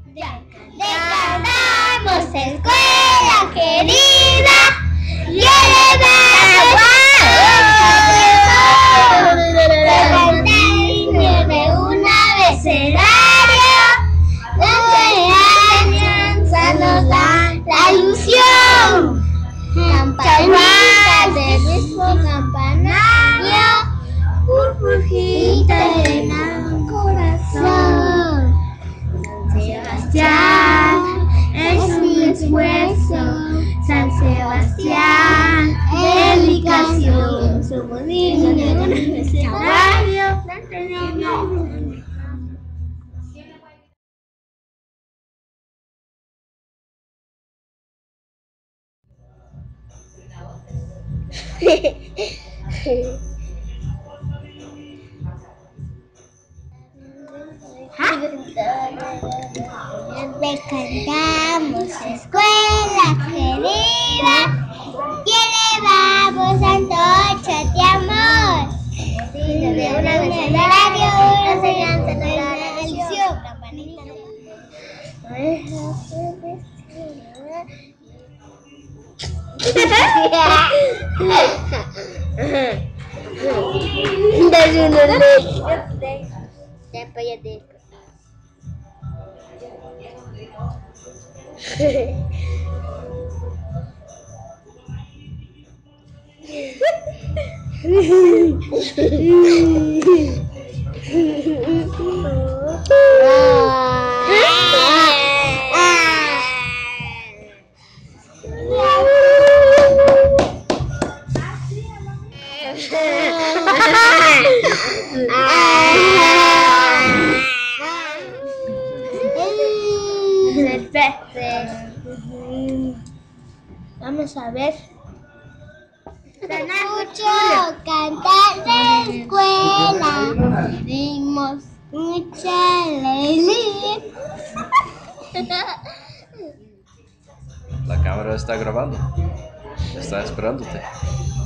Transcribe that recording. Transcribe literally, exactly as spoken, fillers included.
Decantamos escuela querida, y elevamos de un abecedario, donde la enseñanza nos da la ilusión. Campanitas del mismo campanario, burbujita en el corazón. San Sebastián es un esfuerzo, San Sebastián, dedicación. Somos niños de un escenario. Le cantamos escuela querida y elevamos antorchas de amor. De un abecedario, una enseñanza de la religión. Campanita Vamos a ver. Mucho cantar de escuela, dimos mucha alegría. La cámara está grabando. Está esperándote.